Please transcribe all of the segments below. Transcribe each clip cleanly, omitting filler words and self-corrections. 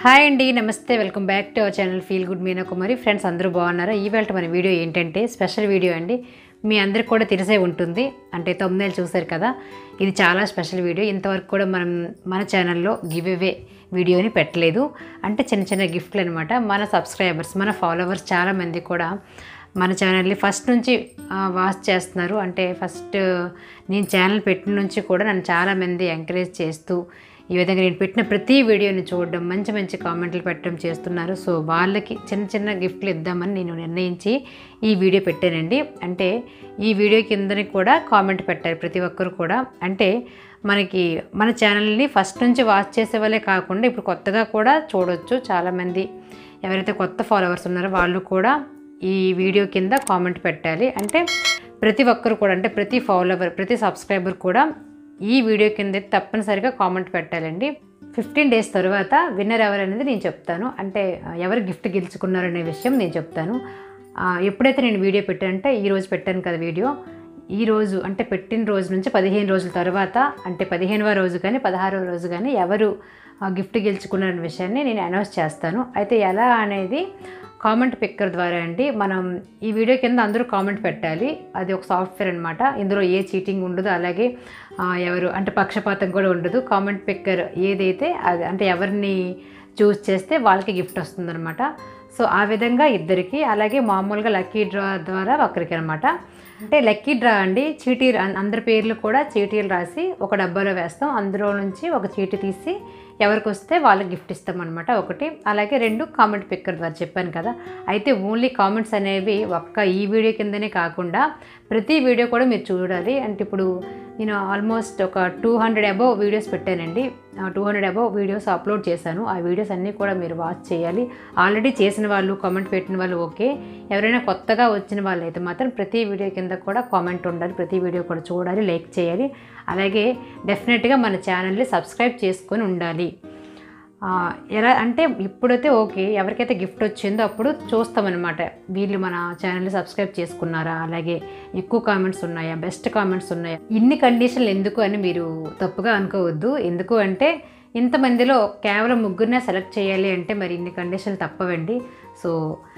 Hi అండి, namaste. Welcome back to our channel feel good Meena Kumari. Friends అందరూ బాగున్నారా? ఈవేళ మన వీడియో ఏంటంటే స్పెషల్ వీడియో అండి. మీ అందరికి కూడా తెలిసే ఉంటుంది, అంటే తొమ్మిదేళ్ళు చూసారు కదా. ఇది చాలా స్పెషల్ వీడియో. ఇంతవరకు కూడా మన ఛానల్లో గివ్ అవే వీడియోని పెట్టలేదు. అంటే చిన్న చిన్న గిఫ్ట్లు అనమాట. మన సబ్స్క్రైబర్స్, మన ఫాలోవర్స్ చాలామంది కూడా మన ఛానల్ని ఫస్ట్ నుంచి వాచ్ చేస్తున్నారు. అంటే ఫస్ట్ నేను ఛానల్ పెట్టిన నుంచి కూడా నన్ను చాలామంది ఎంకరేజ్ చేస్తూ ఈ విధంగా నేను పెట్టిన ప్రతి వీడియోని చూడడం, మంచి మంచి కామెంట్లు పెట్టడం చేస్తున్నారు. సో వాళ్ళకి చిన్న చిన్న గిఫ్ట్లు ఇద్దామని నేను నిర్ణయించి ఈ వీడియో పెట్టానండి. అంటే ఈ వీడియో కిందని కూడా కామెంట్ పెట్టారు ప్రతి ఒక్కరు కూడా. అంటే మన ఛానల్ని ఫస్ట్ నుంచి వాచ్ చేసే వాళ్ళే కాకుండా ఇప్పుడు కొత్తగా కూడా చూడొచ్చు. చాలామంది ఎవరైతే కొత్త ఫాలోవర్స్ ఉన్నారో వాళ్ళు కూడా ఈ వీడియో కింద కామెంట్ పెట్టాలి. అంటే ప్రతి ఒక్కరు కూడా, అంటే ప్రతి ఫాలోవర్, ప్రతి సబ్స్క్రైబర్ కూడా ఈ వీడియో కింద తప్పనిసరిగా కామెంట్ పెట్టాలండి. 15 days తర్వాత విన్నర్ ఎవరు అనేది నేను చెప్తాను. అంటే ఎవరు గిఫ్ట్ గెలుచుకున్నారనే విషయం నేను చెప్తాను. ఎప్పుడైతే నేను వీడియో పెట్టానంటే ఈరోజు పెట్టాను కదా వీడియో, ఈరోజు అంటే పెట్టిన రోజు నుంచి 15 రోజుల తర్వాత, అంటే 15వ రోజు కానీ 16వ రోజు కానీ ఎవరు గిఫ్ట్ గెలుచుకున్నారనే విషయాన్ని నేను అనౌన్స్ చేస్తాను. అయితే ఎలా అనేది కామెంట్ పిక్కర్ ద్వారా అండి. మనం ఈ వీడియో కింద అందరూ కామెంట్ పెట్టాలి. అది ఒక సాఫ్ట్వేర్ అనమాట. ఇందులో ఏ చీటింగ్ ఉండదు, అలాగే ఎవరు అంటే పక్షపాతం కూడా ఉండదు. కామెంట్ పిక్కర్ ఏదైతే అది, అంటే ఎవరిని చూస్ చేస్తే వాళ్ళకి గిఫ్ట్ వస్తుందన్నమాట. సో ఆ విధంగా ఇద్దరికి, అలాగే మామూలుగా లక్కీ డ్రా ద్వారా ఒకరికి అనమాట. అంటే లక్కీ డ్రా అండి, చీటీ అందరి పేర్లు కూడా చీటీలు రాసి ఒక డబ్బాలో వేస్తాం. అందులో నుంచి ఒక చీటీ తీసి ఎవరికి వస్తే వాళ్ళకి గిఫ్ట్ ఇస్తాం అనమాట. ఒకటి, అలాగే 2 కామెంట్ పిక్కర్ ద్వారా చెప్పాను కదా. అయితే ఓన్లీ కామెంట్స్ అనేవి ఒక్క ఈ వీడియో కిందనే కాకుండా ప్రతి వీడియో కూడా మీరు చూడాలి. అంటే ఇప్పుడు నేను ఆల్మోస్ట్ ఒక 200 అబోవ్ వీడియోస్ పెట్టానండి. 200 అబోవ్ వీడియోస్ అప్లోడ్ చేశాను. ఆ వీడియోస్ అన్నీ కూడా మీరు వాచ్ చేయాలి. ఆల్రెడీ చేసిన వాళ్ళు, కామెంట్ పెట్టిన వాళ్ళు ఓకే. ఎవరైనా కొత్తగా వచ్చిన వాళ్ళు అయితే మాత్రం ప్రతి వీడియో కింద కూడా కామెంట్ ఉండాలి. ప్రతి వీడియో కూడా చూడాలి, లైక్ చేయాలి. అలాగే డెఫినెట్గా మన ఛానల్ని సబ్స్క్రైబ్ చేసుకొని ఉండాలి. ఎలా అంటే ఇప్పుడైతే ఓకే, ఎవరికైతే గిఫ్ట్ వచ్చిందో అప్పుడు చూస్తామన్నమాట, వీళ్ళు మన ఛానల్ని సబ్స్క్రైబ్ చేసుకున్నారా, అలాగే ఎక్కువ కామెంట్స్ ఉన్నాయా, బెస్ట్ కామెంట్స్ ఉన్నాయా. ఇన్ని కండిషన్లు ఎందుకు అని మీరు తప్పుగా అనుకోవద్దు. ఎందుకు అంటే ఇంతమందిలో కేవలం 3 సెలెక్ట్ చేయాలి అంటే మరి ఇన్ని కండిషన్లు తప్పవండి. సో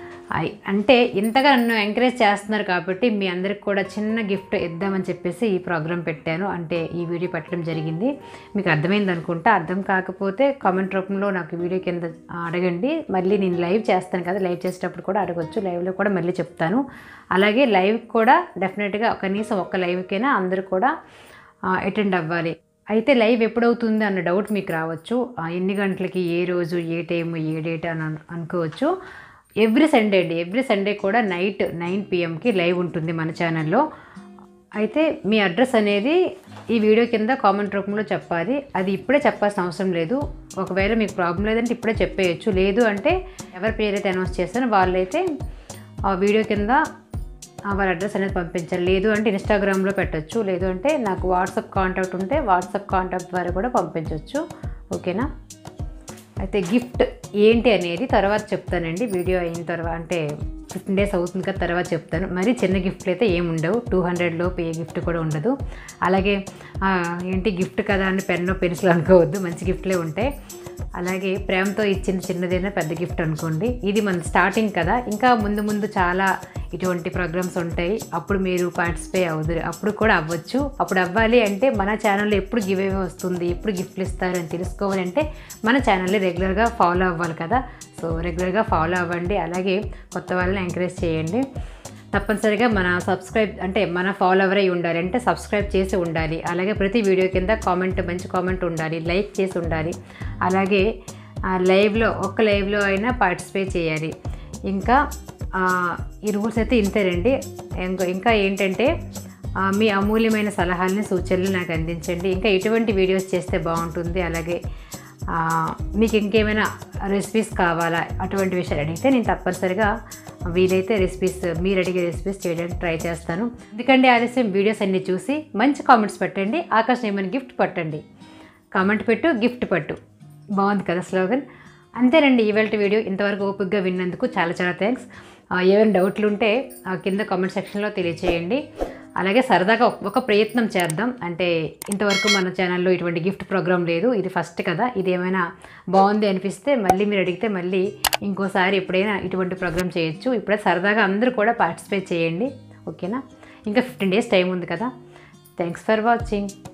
అంటే ఇంతగా నన్ను ఎంకరేజ్ చేస్తున్నారు కాబట్టి మీ అందరికి కూడా చిన్న గిఫ్ట్ ఇద్దామని చెప్పేసి ఈ ప్రోగ్రామ్ పెట్టాను. అంటే ఈ వీడియో పెట్టడం జరిగింది. మీకు అర్థమైంది అనుకుంటా. అర్థం కాకపోతే కామెంట్ రూపంలో నాకు వీడియో కింద అడగండి. మళ్ళీ నేను లైవ్ చేస్తాను కదా, లైవ్ చేసేటప్పుడు కూడా అడగొచ్చు. లైవ్లో కూడా మళ్ళీ చెప్తాను. అలాగే లైవ్ కూడా డెఫినెట్గా కనీసం ఒక్క లైవ్కైనా అందరూ కూడా అటెండ్ అవ్వాలి. అయితే లైవ్ ఎప్పుడవుతుంది అన్న డౌట్ మీకు రావచ్చు. ఎన్ని గంటలకి, ఏ రోజు, ఏ టైము, ఏ డేట్ అని అనుకోవచ్చు. ఎవ్రీ సండే అండి, ఎవ్రీ సండే కూడా నైట్ 9 PM లైవ్ ఉంటుంది మన ఛానల్లో. అయితే మీ అడ్రస్ అనేది ఈ వీడియో కింద కామెంట్ రూపంలో చెప్పాలి. అది ఇప్పుడే చెప్పాల్సిన అవసరం లేదు. ఒకవేళ మీకు ప్రాబ్లం లేదంటే ఇప్పుడే చెప్పేయచ్చు. లేదు అంటే ఎవరి పేరైతే అనౌన్స్ చేస్తానో వాళ్ళైతే ఆ వీడియో కింద వాళ్ళ అడ్రస్ అనేది పంపించాలి. లేదు అంటే ఇన్స్టాగ్రామ్లో పెట్టచ్చు. లేదు అంటే నాకు వాట్సాప్ కాంటాక్ట్ ఉంటే వాట్సాప్ కాంటాక్ట్ ద్వారా కూడా పంపించవచ్చు. ఓకేనా? అయితే గిఫ్ట్ ఏంటి అనేది తర్వాత చెప్తానండి. వీడియో అయిన తర్వాత, అంటే 15 days అవుతుంది కదా, తర్వాత చెప్తాను. మరి చిన్న గిఫ్ట్లు అయితే ఏమి ఉండవు. 200 లోపు ఏ గిఫ్ట్ కూడా ఉండదు. అలాగే ఏంటి గిఫ్ట్ కదా అని పెన్ను, పెన్సిల్ అనుకోవద్దు. మంచి గిఫ్ట్లే ఉంటాయి. అలాగే ప్రేమతో ఇచ్చిన చిన్నదైనా పెద్ద గిఫ్ట్ అనుకోండి. ఇది మన స్టార్టింగ్ కదా, ఇంకా ముందు ముందు చాలా ఇటువంటి ప్రోగ్రామ్స్ ఉంటాయి. అప్పుడు మీరు పార్టిసిపేట్ అవుతారు. అప్పుడు కూడా అవ్వచ్చు. అప్పుడు అవ్వాలి అంటే మన ఛానల్లో ఎప్పుడు గివ్ అవే వస్తుంది, ఎప్పుడు గిఫ్ట్లు ఇస్తారు అని తెలుసుకోవాలంటే మన ఛానల్ని రెగ్యులర్గా ఫాలో అవ్వాలి కదా. సో రెగ్యులర్గా ఫాలో అవ్వండి. అలాగే కొత్త వాళ్ళని ఎంకరేజ్ చేయండి. తప్పనిసరిగా మన మన ఫాలోవర్ అయి ఉండాలి, అంటే సబ్స్క్రైబ్ చేసి ఉండాలి. అలాగే ప్రతి వీడియో కింద కామెంట్, మంచి కామెంట్ ఉండాలి, లైక్ చేసి ఉండాలి. అలాగే ఒక్క లైవ్లో అయినా పార్టిసిపేట్ చేయాలి. ఇంకా ఈ రూల్స్ అయితే ఇంతేనండి. ఇంకా ఏంటంటే మీ అమూల్యమైన సలహాలని, సూచనలు నాకు అందించండి. ఇంకా ఎటువంటి వీడియోస్ చేస్తే బాగుంటుంది, అలాగే మీకు ఇంకేమైనా రెసిపీస్ కావాలా, అటువంటి విషయాలు అడిగితే నేను తప్పనిసరిగా వీలైతే మీరు అడిగే రెసిపీస్ చేయడానికి ట్రై చేస్తాను. ఎందుకంటే ఆలస్యం, వీడియోస్ అన్నీ చూసి మంచి కామెంట్స్ పెట్టండి. ఆకర్షణీయమైన గిఫ్ట్ పట్టండి. కామెంట్ పెట్టు, గిఫ్ట్ పట్టు. బాగుంది కదా స్లోగన్? అంతేనండి ఇవాళ వీడియో. ఇంతవరకు ఓపికగా విన్నందుకు చాలా చాలా థ్యాంక్స్. ఏమైనా డౌట్లు ఉంటే కింద కామెంట్ సెక్షన్లో తెలియచేయండి. అలాగే సరదాగా ఒక ప్రయత్నం చేద్దాం. అంటే ఇంతవరకు మన ఛానల్లో ఇటువంటి గిఫ్ట్ ప్రోగ్రామ్ లేదు, ఇది ఫస్ట్ కదా. ఇది ఏమైనా బాగుంది అనిపిస్తే మళ్ళీ మీరు అడిగితే మళ్ళీ ఇంకోసారి ఎప్పుడైనా ఇటువంటి ప్రోగ్రామ్ చేయొచ్చు. ఇప్పుడే సరదాగా అందరూ కూడా పార్టిసిపేట్ చేయండి, ఓకేనా. ఇంకా 15 days టైం ఉంది కదా. Thanks for watching.